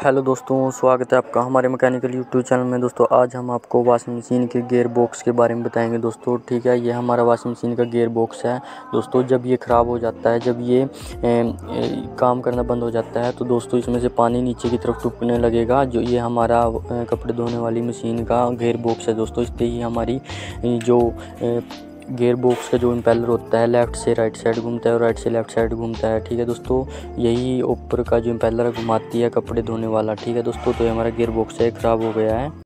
Hello दोस्तों, स्वागत है आपका हमारे मैकेनिकल यूट्यूब चैनल में। दोस्तों आज हम आपको वॉशिंग मशीन के गियर बॉक्स के बारे में बताएंगे दोस्तों। ठीक है, ये हमारा वॉशिंग मशीन का गियर बॉक्स है दोस्तों। जब ये ख़राब हो जाता है, जब ये काम करना बंद हो जाता है तो दोस्तों इसमें से पानी नीचे की तरफ टूटने लगेगा। जो ये हमारा कपड़े धोने वाली मशीन का गियर बॉक्स है दोस्तों। इससे ही हमारी जो गियर बॉक्स का जो इम्पेलर होता है लेफ़्ट से राइट साइड घूमता है और राइट से लेफ़्ट साइड घूमता है। ठीक है दोस्तों, यही ऊपर का जो इम्पेलर घुमाती है कपड़े धोने वाला। ठीक है दोस्तों, तो ये हमारा गियर बॉक्स है, ख़राब हो गया है।